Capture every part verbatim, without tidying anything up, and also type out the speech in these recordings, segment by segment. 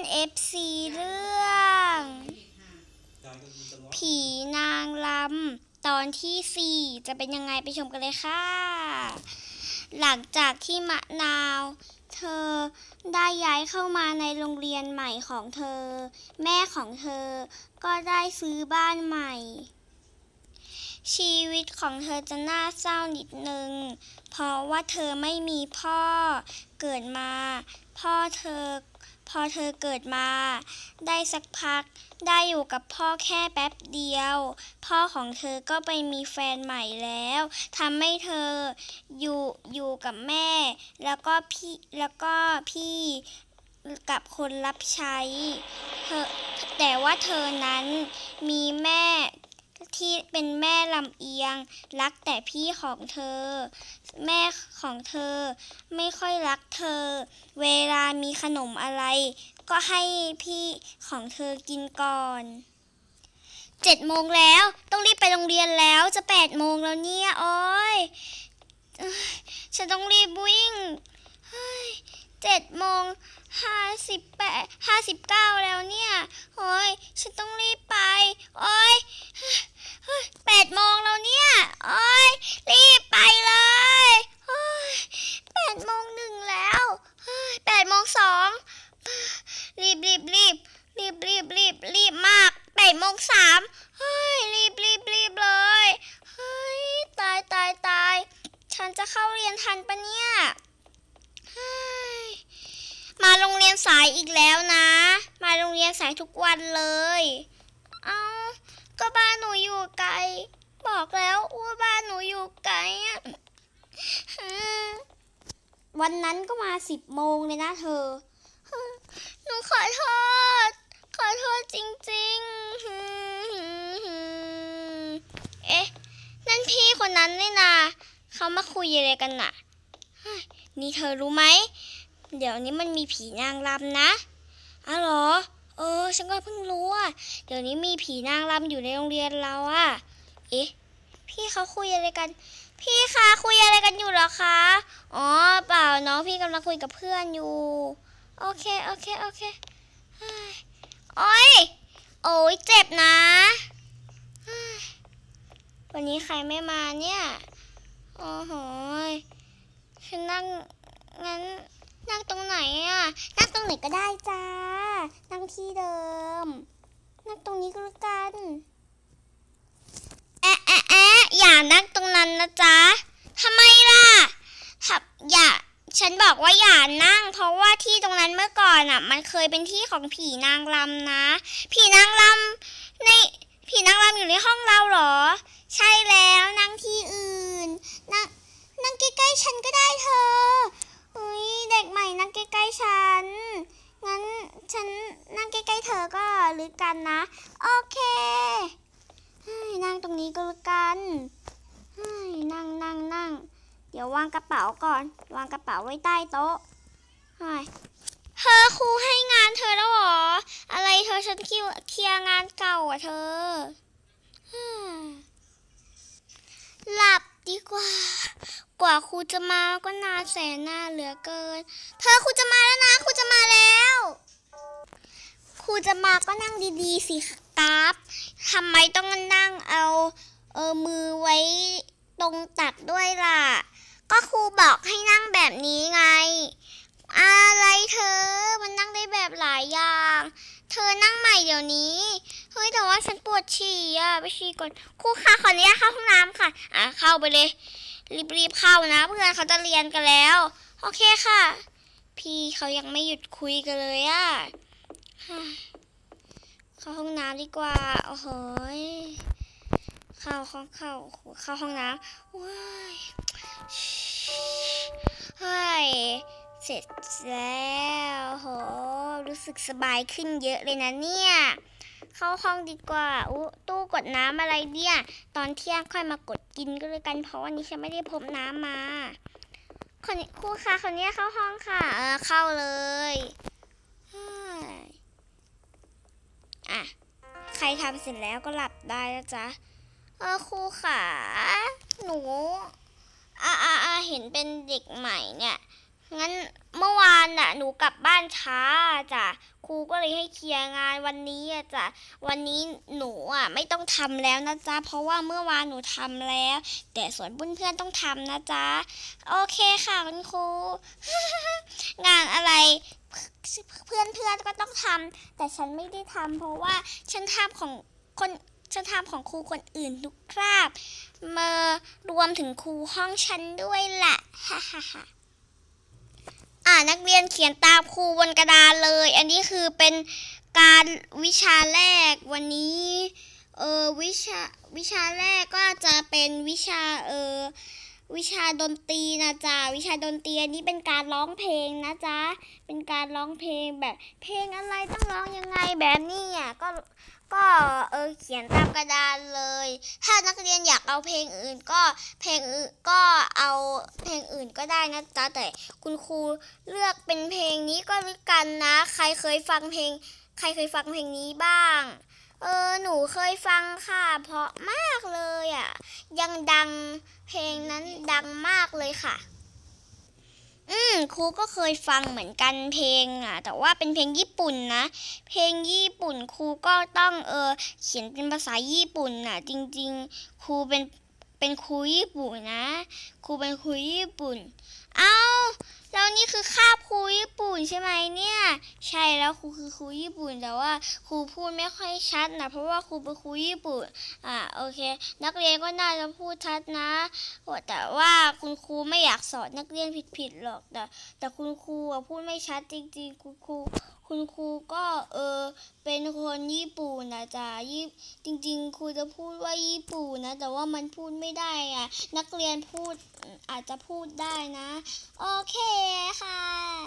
เอฟซีเรื่องผีนางรำตอนที่สี่จะเป็นยังไงไปชมกันเลยค่ะหลังจากที่มะนาวเธอได้ย้ายเข้ามาในโรงเรียนใหม่ของเธอแม่ของเธอก็ได้ซื้อบ้านใหม่ชีวิตของเธอจะน่าเศร้านิดนึงเพราะว่าเธอไม่มีพ่อเกิดมาพ่อเธอพอเธอเกิดมาได้สักพักได้อยู่กับพ่อแค่แป๊บเดียวพ่อของเธอก็ไปมีแฟนใหม่แล้วทำให้เธออยู่อยู่กับแม่แล้วก็พี่แล้วก็พี่กับคนรับใช้เธอแต่ว่าเธอนั้นมีแม่ที่เป็นแม่ลำเอียงรักแต่พี่ของเธอแม่ของเธอไม่ค่อยรักเธอเวลามีขนมอะไรก็ให้พี่ของเธอกินก่อนเจ็ดโมงแล้วต้องรีบไปโรงเรียนแล้วจะแปดโมงแล้วเนี่ยโอ๊ยฉันต้องรีบวิ่งเจ็ดโมงห้าสิบแปดห้าสิบเก้าแล้วเนี่ยโอ๊ยฉันต้องรีบไปโอ๊ยแปดโมงแล้วเนี่ยโอ๊ยรีบไปเลยโอ๊ยแปดโมงหนึ่งแล้วแปดโมงสองรีบรีบรีบรีบรีบรีบรีบมากแปดโมงสามเฮ้ยรีบรีบรีบเลยเฮ้ยตายตายตายฉันจะเข้าเรียนทันปะเนี่ยมาโรงเรียนสายอีกแล้วนะมาโรงเรียนสายทุกวันเลยเอ้าก็บ้านหนูอยู่ไกลบอกแล้วว่าบ้านหนูอยู่ไกลอ่ะวันนั้นก็มาสิบโมงเลยนะเธอหนูขอโทษขอโทษจริงๆเอ๊ะนั่นพี่คนนั้นนี่นาเขามาคุยอะไรกันน่ะนี่เธอรู้ไหมเดี๋ยวนี้มันมีผีนางรำนะอ๋อเหรอเออฉันก็เพิ่งรู้อ่ะเดี๋ยวนี้มีผีนางรำอยู่ในโรงเรียนเราอ่ะเอ๊ะพี่เขาคุยอะไรกันพี่คะคุยอะไรกันอยู่เหรอคะอ๋อเปล่าน้องพี่กำลังคุยกับเพื่อนอยู่โอเคโอเคโอเคโอ้ยโอ้ยเจ็บนะวันนี้ใครไม่มาเนี่ยโอ้โหฉันนั่งงั้นนั่งตรงไหนอ่ะนั่งตรงไหนก็ได้จ้านั่งที่เดิมนั่งตรงนี้ก็แล้วกันแอะแอะแอะอย่านั่งตรงนั้นนะจ๊ะทำไมล่ะทับอย่าฉันบอกว่าอย่านั่งเพราะว่าที่ตรงนั้นเมื่อก่อนอ่ะมันเคยเป็นที่ของผีนางรำนะผีนางรำในผีนางรำอยู่ในห้องเราเหรอใช่แล้วนั่งที่อื่นนั่งนั่งใกล้ๆฉันก็ได้เธออุ้ยเด็กใหม่นั่งใกล้ๆฉันงั้นฉันนั่งใกล้ๆเธอก็หรือกันนะโอเคนั่งตรงนี้ก็แล้วกันนั่งนั่งนั่งเดี๋ยววางกระเป๋าก่อนวางกระเป๋าไว้ใต้โต๊ะเธอครูให้งานเธอแล้วหรออะไรเธอฉันเคลียร์งานเก่าอ่ะเธอหลับดีกว่ากว่าครูจะมาก็นานแสนนานเหลือเกินเธอครูจะมาแล้วนะครูจะมาแล้วครูจะมาก็นั่งดีๆสิครับทำไมต้องนั่งเอาเออมือไว้ตรงตักด้วยล่ะก็ครูบอกให้นั่งแบบนี้ไงอะไรเธอมันนั่งได้แบบหลายอย่างเธอนั่งใหม่เดี๋ยวนี้เฮ้ยแต่ว่าฉันปวดฉี่อ่ะไปฉี่ก่อนครูคะขออนุญาตเข้าห้องน้ำค่ะอ่ะเข้าไปเลยรีบๆเข้านะเพื่อนเขาจะเรียนกันแล้วโอเคค่ะพี่เขายังไม่หยุดคุยกันเลยอ่ะเข้าห้องน้ำดีกว่าโอ้โหเข้าเข้าเข้าเข้าห้องน้ำว้ายเฮ้ยเสร็จแล้วโหรู้สึกสบายขึ้นเยอะเลยนะเนี่ยเข้าห้องดีกว่าอู้ตู้กดน้ำอะไรเนี่ยตอนเที่ยงค่อยมากดกินก็เลยกันเพราะวันนี้ฉันไม่ได้พบน้ำมาคนครูคะคนนี้เข้าห้องค่ะเออเข้าเลยอ่ะใครทำเสร็จแล้วก็หลับได้แล้วจ้ะเออครูขาหนูอ่าอ่าอ่าเห็นเป็นเด็กใหม่เนี่ยงั้นเมื่อวานน่ะหนูกลับบ้านช้าจ้ะครูก็เลยให้เคลียร์งานวันนี้อะจ้ะวันนี้หนูอ่ะไม่ต้องทำแล้วนะจ๊ะเพราะว่าเมื่อวานหนูทำแล้วแต่ส่วนเพื่อนๆต้องทำนะจ๊ะโอเคค่ะคุณครู งานอะไรเพื่อนๆก็ต้องทำแต่ฉันไม่ได้ทำเพราะว่าฉันทำของคนฉันทำของครูคนอื่นทุกคราบมารวมถึงครูห้องฉันด้วยแหละ ฮ่าฮ่าฮ่าอ่านักเรียนเขียนตามครูบนกระดานเลยอันนี้คือเป็นการวิชาแรกวันนี้เออวิชาวิชาแรกก็จะเป็นวิชาเออวิชาดนตรีนะจ๊ะวิชาดนตรีอันนี้เป็นการร้องเพลงนะจ๊ะเป็นการร้องเพลงแบบเพลงอะไรต้องร้องยังไงแบบนี้อ่ะก็ก็เออเขียนตามกระดานเลยถ้านักเรียนอยากเอาเพลงอื่นก็เพลงอื่นก็เอาเพลงอื่นก็ได้นะจ๊ะแต่คุณครูเลือกเป็นเพลงนี้ก็แล้วกันนะใครเคยฟังเพลงใครเคยฟังเพลงนี้บ้างเออหนูเคยฟังค่ะเพราะมากเลยอ่ะยังดังเพลงนั้นดังมากเลยค่ะอืมครูก็เคยฟังเหมือนกันเพลงอ่ะแต่ว่าเป็นเพลงญี่ปุ่นนะเพลงญี่ปุ่นครูก็ต้องเออเขียนเป็นภาษาญี่ปุ่นน่ะจริงๆครูเป็นเป็นครูญี่ปุ่นนะครูเป็นครูญี่ปุ่นเอ้าแล้วนี่คือคาบครูญี่ปุ่นใช่ไหมเนี่ยใช่แล้วครูคือครูญี่ปุ่นแต่ว่าครูพูดไม่ค่อยชัดนะเพราะว่าครูเป็นครูญี่ปุ่นอ่าโอเคนักเรียนก็น่าจะพูดชัดนะแต่ว่าคุณครูไม่อยากสอนนักเรียนผิดๆหรอกแต่แต่คุณครูพูดไม่ชัดจริงๆคุณครูคุณครูก็เออเป็นคนญี่ปุ่นนะจ๊ะยี่จริงๆครูจะพูดว่าญี่ปุ่นนะแต่ว่ามันพูดไม่ได้อ่ะนักเรียนพูดอาจจะพูดได้นะโอเคค่ะ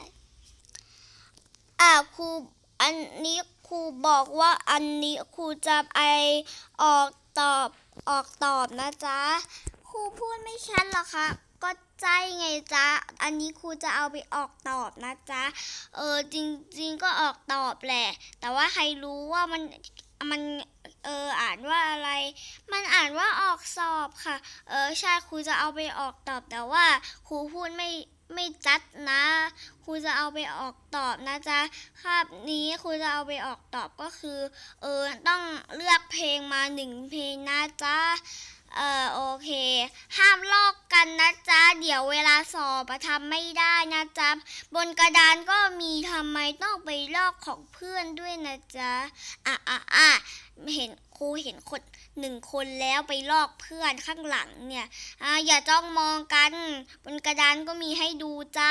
อ่าครูอันนี้ครูบอกว่าอันนี้ครูจะไปออกตอบออกตอบนะจ๊ะครูพูดไม่ชัดหรอคะก็ใจไงจ๊ะอันนี้ครูจะเอาไปออกตอบนะจ๊ะเออจริงๆก็ออกตอบแหละแต่ว่าใครรู้ว่ามันมันเอออ่านว่าอะไรมันอ่านว่าออกสอบค่ะเออใช่ครูจะเอาไปออกตอบแต่ว่าครูพูดไม่ไม่จัดนะครูจะเอาไปออกตอบนะจ๊ะคาบนี้ครูจะเอาไปออกตอบก็คือเออต้องเลือกเพลงมาหนึ่งเพลงนะจ๊ะเออโอเคห้ามลอกกันนะจ๊ะเดี๋ยวเวลาสอบทำไม่ได้นะจ๊ะบนกระดานก็มีทำไมต้องไปลอกของเพื่อนด้วยนะจ๊ะอ่ะอ่ะอ่ะเห็นครูเห็นคนหนึ่งคนแล้วไปลอกเพื่อนข้างหลังเนี่ยอ่ะอย่าจ้องมองกันบนกระดานก็มีให้ดูจ้า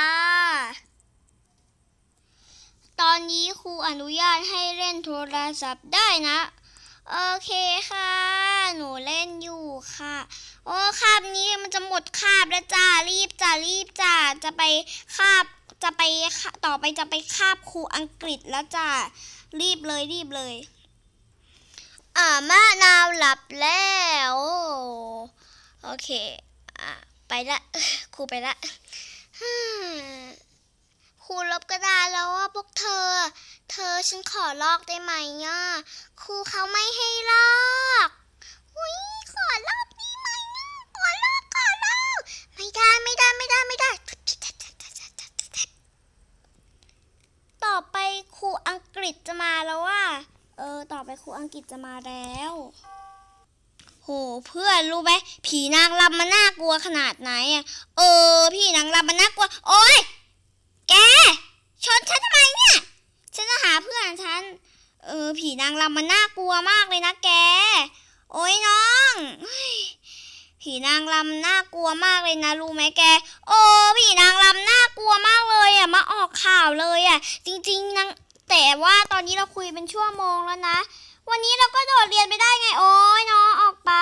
ตอนนี้ครูอนุญาตให้เล่นโทรศัพท์ได้นะโอเคค่ะหนูเล่นอยู่ค่ะโอ้คาบนี้มันจะหมดคาบแล้วจ้ารีบจ้ารีบจ้าจะไปคาบจะไปต่อไปจะไปคาบครูอังกฤษแล้วจ้ารีบเลยรีบเลยอ่ามะนาวหลับแล้วโอเคอ่ะไปละครูไปละครูลบกระดาษแล้วว่าพวกเธอเธอฉันขอลอกได้ไหมอ่ะครูเขาไม่ให้ลอกอุ้ยขอลอกได้ไหมอ่ะขอลอกขอลอกไม่ได้ไม่ได้ไม่ได้ไม่ได้ต่อไปครูอังกฤษจะมาแล้วว่าเออต่อไปครูอังกฤษจะมาแล้วโหเพื่อนรู้ไหมผีนางรำมันน่ากลัวขนาดไหนอ่ะเออผีนางรำมันน่ากลัวโอ๊ยแกชนฉันทำไมเนี่ยฉันจะหาเพื่อนฉันเออผีนางรำมันน่ากลัวมากเลยนะแกโอ๊ยน้องผีนางรำน่ากลัวมากเลยนะรู้ไหมแกโอ้ผีนางรำน่ากลัวมากเลยอ่ะมาออกข่าวเลยอ่ะจริงๆนางแต่ว่าตอนนี้เราคุยเป็นชั่วโมงแล้วนะวันนี้เราก็โดดเรียนไปได้ไงโอ๊ยน้องออกไป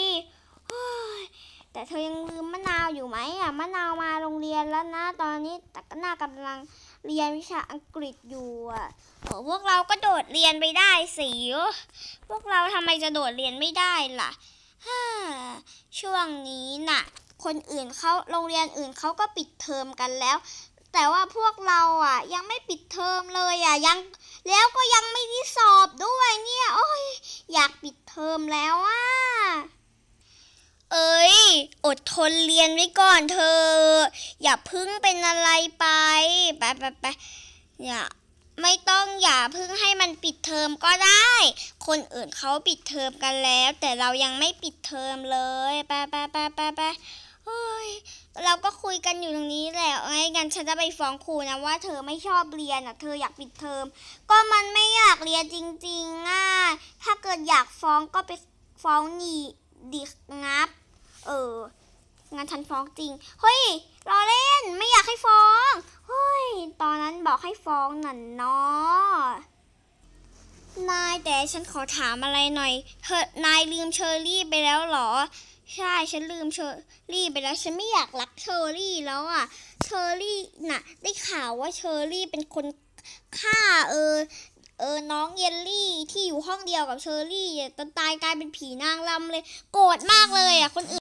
แต่เธอยังลืมมะนาวอยู่ไหมอ่ะมะนาวมาโรงเรียนแล้วนะตอนนี้แต่ก็น่ากำลังเรียนวิชาอังกฤษอยู่อ่ะโอ้พวกเราก็โดดเรียนไปได้สิพวกเราทำไมจะโดดเรียนไม่ได้ล่ะช่วงนี้น่ะคนอื่นเขาโรงเรียนอื่นเขาก็ปิดเทอมกันแล้วแต่ว่าพวกเราอ่ะยังไม่ปิดเทอมเลยอ่ะยังแล้วก็ยังไม่ได้สอบด้วยเนี่ยโอ้ยอยากปิดเทอมแล้วอ่ะเอ้ยอดทนเรียนไว้ก่อนเธออย่าพึ่งเป็นอะไรไปไปไปไปเนี่ยไม่ต้องอย่าเพิ่งให้มันปิดเทอมก็ได้คนอื่นเขาปิดเทอมกันแล้วแต่เรายังไม่ปิดเทอมเลยไปไปไปไปไปเฮ้ยเราก็คุยกันอยู่ตรงนี้แหละไอ้งั้นฉันจะไปฟ้องครูนะว่าเธอไม่ชอบเรียนอ่ะเธออยากปิดเทอมก็มันไม่อยากเรียนจริงๆอ่ะถ้าเกิดอยากฟ้องก็ไปฟ้องนี่ดิงับเอองานฉันฟ้องจริงเฮ้ยรอเล่นไม่อยากให้ฟ้องเฮ้ยตอนนั้นบอกให้ฟ้องนั่นเนาะนายแต่ฉันขอถามอะไรหน่อยเธอนายลืมเชอรี่ไปแล้วเหรอใช่ฉันลืมเชอรี่ไปแล้วฉันไม่อยากรักเชอรี่แล้วอ่ะเชอรี่น่ะได้ข่าวว่าเชอรี่เป็นคนฆ่าเออเออน้องเยลลี่ที่อยู่ห้องเดียวกับเชอรี่จนตายกลายเป็นผีนางรำเลยโกรธมากเลยอ่ะคนอื่น